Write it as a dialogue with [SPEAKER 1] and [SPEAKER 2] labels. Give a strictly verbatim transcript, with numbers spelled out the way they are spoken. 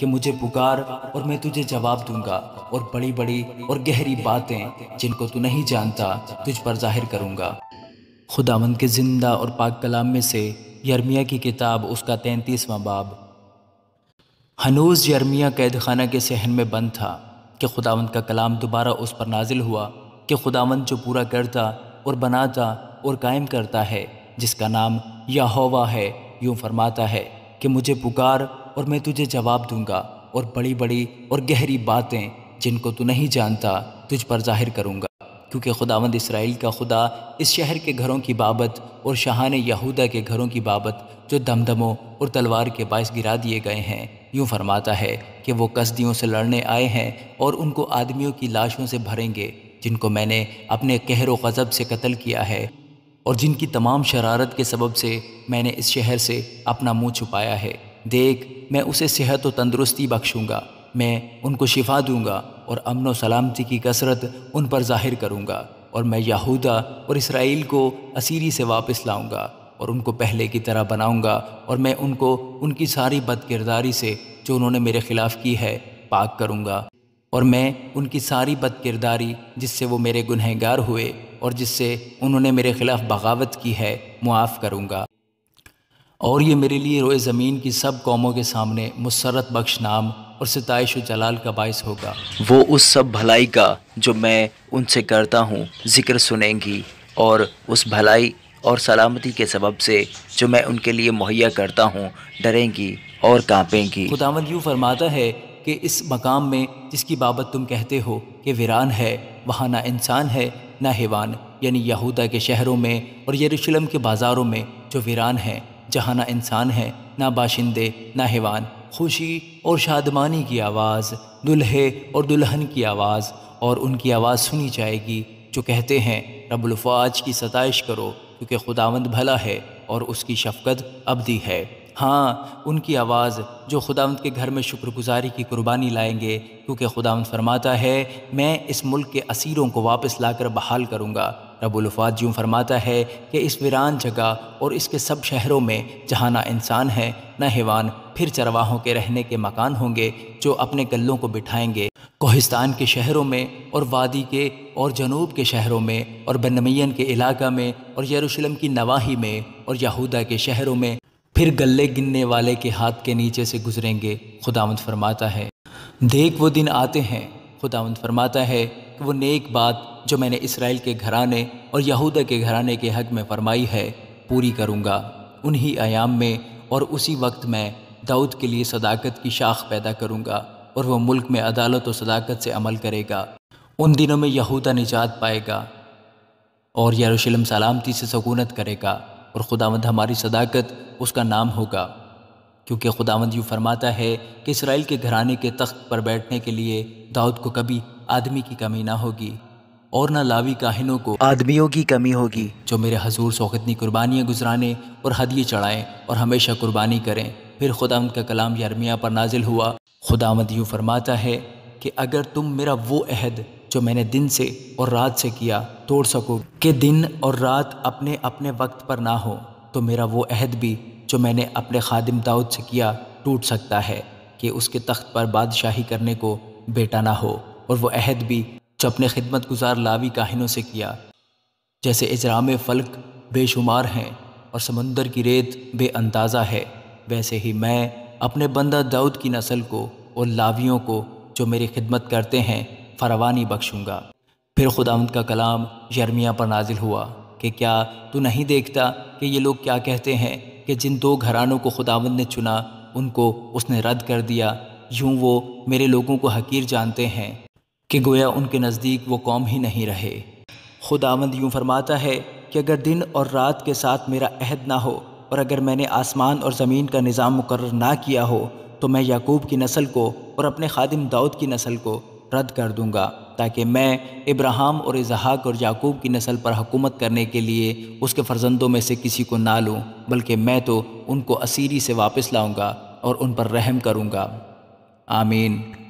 [SPEAKER 1] کہ مجھے پکار اور میں تجھے جواب دوں گا، اور بڑی بڑی اور گہری باتیں جن کو تو نہیں جانتا تجھ پر ظاہر کروں گا۔ خداوند کے زندہ اور پاک کلام میں سے یرمیہ کی کتاب، اس کا تینتیسواں باب۔ ہنوز یرمیہ قید خانہ کے صحن میں بند تھا کہ خداوند کا کلام دوبارہ اس پر نازل ہوا کہ خداوند جو پورا کرتا اور بناتا اور قائم کرتا ہے، جس کا نام یہوہ ہے، یوں فرماتا ہے کہ مجھے پکار اور میں تجھے جواب دوں گا، اور بڑی بڑی اور گہری باتیں جن کو تو نہیں جانتا تجھ پر ظاہر کروں گا۔ کیونکہ خداوند اسرائیل کا خدا اس شہر کے گھروں کی بابت اور شاہان یہودا کے گھروں کی بابت جو دمدموں اور تلوار کے باعث گرا دیے گئے ہیں، یوں فرماتا ہے کہ وہ کسدیوں سے لڑنے آئے ہیں اور ان کو آدمیوں کی لاشوں سے بھریں گے جن کو میں نے اپنے قہر و غضب سے قتل کیا ہے، اور جن کی تمام شرارت کے سبب سے میں نے اس شہر سے اپنا منہ چھپایا ہے۔ دیکھ، میں اسے صحت و تندرستی بخشوں گا، میں ان کو شفا دوں گا اور امن و سلامتی کی کثرت ان پر ظاہر کروں گا، اور میں یہودا اور اسرائیل کو اسیری سے واپس لاؤں گا اور ان کو پہلے کی طرح بناؤں گا، اور میں ان کو ان کی ساری بد کرداری سے جو انہوں نے میرے خلاف کی ہے پاک کروں گا، اور میں ان کی ساری بد کرداری جس سے وہ میرے گنہگار ہوئے اور جس سے انہوں نے میرے خلاف بغاوت کی ہے معاف کروں گا، اور یہ میرے لیے روئے زمین کی سب قوموں کے سامنے مسرت بخش نام اور ستائش و جلال کا باعث ہوگا۔ وہ اس سب بھلائی کا جو میں ان سے کرتا ہوں ذکر سنیں گی، اور اس بھلائی اور سلامتی کے سبب سے جو میں ان کے لیے مہیا کرتا ہوں ڈریں گی اور کانپیں گی۔ خداوند یوں فرماتا ہے کہ اس مقام میں جس کی بابت تم کہتے ہو کہ ویران ہے، وہاں نہ انسان ہے نہ حیوان، یعنی یہودا کے شہروں میں اور یروشلم کے بازاروں میں جو ویران ہیں، جہاں نہ انسان ہے نہ باشندے نہ حیوان، خوشی اور شادمانی کی آواز، دلہے اور دلہن کی آواز، اور ان کی آواز سنی جائے گی جو کہتے ہیں رب الافواج کی ستائش کرو، کیونکہ خداوند بھلا ہے اور اس کی شفقت ابدی ہے۔ ہاں، ان کی آواز جو خداوند کے گھر میں شکر گزاری کی قربانی لائیں گے، کیونکہ خداوند فرماتا ہے میں اس ملک کے اسیروں کو واپس لا کر بحال کروں گا۔ رب الافواج یوں فرماتا ہے کہ اس ویران جگہ اور اس کے سب شہروں میں جہاں نہ انسان ہے نہ حیوان، پھر چرواہوں کے رہنے کے مکان ہوں گے جو اپنے گلوں کو بٹھائیں گے، کوہستان کے شہروں میں اور وادی کے اور جنوب کے شہروں میں اور بنمین کے علاقہ میں اور یروشلم کی نواحی میں اور یہودا کے شہروں میں، پھر گلے گننے والے کے ہاتھ کے نیچے سے گزریں گے۔ خداوند فرماتا ہے دیکھ وہ دن آتے ہیں، خداوند فرماتا ہے کہ وہ نیک بات جو میں نے اسرائیل کے گھرانے اور یہودا کے گھرانے کے حق میں فرمائی ہے پوری کروں گا۔ انہی ایام میں اور اسی وقت میں داؤد کے لیے صداقت کی شاخ پیدا کروں گا، اور وہ ملک میں عدالت و صداقت سے عمل کرے گا۔ ان دنوں میں یہودا نجات پائے گا اور یروشلم سلامتی سے سکونت کرے گا، اور خداوند ہماری صداقت اس کا نام ہوگا۔ کیونکہ خداوند یوں فرماتا ہے کہ اسرائیل کے گھرانے کے تخت پر بیٹھنے کے لیے داؤد کو کبھی آدمی کی کمی نہ ہوگی، اور نہ لاوی کاہنوں کو آدمیوں کی کمی ہوگی جو میرے حضور سوختنی قربانیاں گزرانے اور ہدیے چڑھائیں اور ہمیشہ قربانی کریں۔ پھر خداوند کا کلام یرمیہ پر نازل ہوا۔ خداوند یوں فرماتا ہے کہ اگر تم میرا وہ عہد جو میں نے دن سے اور رات سے کیا توڑ سکو کہ دن اور رات اپنے اپنے وقت پر نہ ہو، تو میرا وہ عہد بھی جو میں نے اپنے خادم داؤد سے کیا ٹوٹ سکتا ہے کہ اس کے تخت پر بادشاہی کرنے کو بیٹا نہ ہو، اور وہ عہد بھی جو اپنے خدمت گزار لاوی کاہنوں سے کیا۔ جیسے اجرام فلک بے شمار ہیں اور سمندر کی ریت بے اندازہ ہے، ویسے ہی میں اپنے بندہ داؤد کی نسل کو اور لاویوں کو جو میری خدمت کرتے ہیں فراوانی بخشوں گا۔ پھر خداوند کا کلام یرمیہ پر نازل ہوا کہ کیا تو نہیں دیکھتا کہ یہ لوگ کیا کہتے ہیں کہ جن دو گھرانوں کو خداوند نے چنا ان کو اس نے رد کر دیا، یوں وہ میرے لوگوں کو حقیر جانتے ہیں کہ گویا ان کے نزدیک وہ قوم ہی نہیں رہے۔ خداوند یوں فرماتا ہے کہ اگر دن اور رات کے ساتھ میرا عہد نہ ہو، اور اگر میں نے آسمان اور زمین کا نظام مقرر نہ کیا ہو، تو میں یعقوب کی نسل کو اور اپنے خادم داؤد کی نسل کو رد کر دوں گا، تاکہ میں ابراہیم اور اسحاق اور یعقوب کی نسل پر حکومت کرنے کے لیے اس کے فرزندوں میں سے کسی کو نہ لوں، بلکہ میں تو ان کو اسیری سے واپس لاؤں گا اور ان پر رحم کروں گا۔ آمین۔